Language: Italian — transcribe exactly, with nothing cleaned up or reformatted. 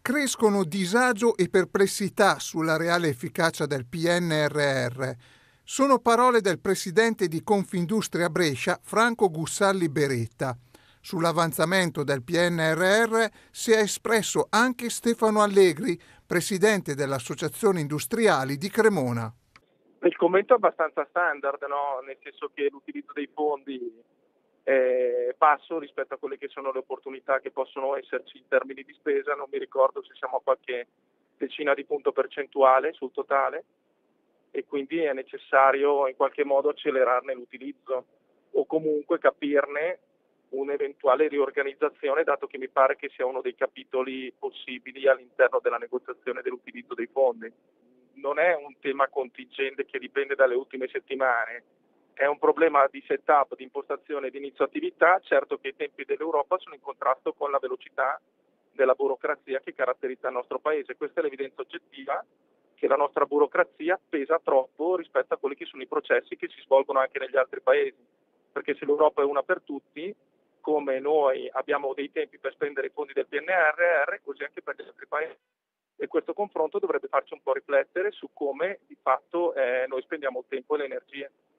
Crescono disagio e perplessità sulla reale efficacia del P N R R. Sono parole del presidente di Confindustria Brescia, Franco Gussalli Beretta. Sull'avanzamento del P N R R si è espresso anche Stefano Allegri, presidente dell'Associazione Industriali di Cremona. Il commento è abbastanza standard, no? Nel senso che l'utilizzo dei fondi è basso rispetto a quelle che sono le opportunità che possono esserci in termini di spesa. Non mi ricordo se siamo a qualche decina di punto percentuale sul totale e quindi è necessario in qualche modo accelerarne l'utilizzo o comunque capirne un'eventuale riorganizzazione, dato che mi pare che sia uno dei capitoli possibili all'interno della negoziazione dell'utilizzo dei fondi. Non è un tema contingente che dipende dalle ultime settimane, è un problema di setup, di impostazione, di inizio attività. Certo che i tempi dell'Europa sono in contrasto con la velocità della burocrazia che caratterizza il nostro paese. Questa è l'evidenza oggettiva, che la nostra burocrazia pesa troppo rispetto a quelli che sono i processi che si svolgono anche negli altri paesi, perché se l'Europa è una per tutti, come noi abbiamo dei tempi per spendere i fondi del P N R R, così anche per gli altri paesi. E questo confronto dovrebbe farci un po' riflettere su come di fatto eh, noi spendiamo il tempo e le energie.